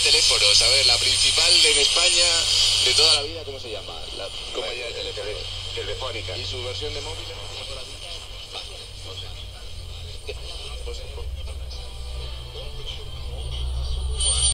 teléfonos. A ver, la principal en España de toda la vida, ¿cómo se llama? La compañía de teléfonos. Telefónica. ¿Y su versión de móvil? Vale. Pues,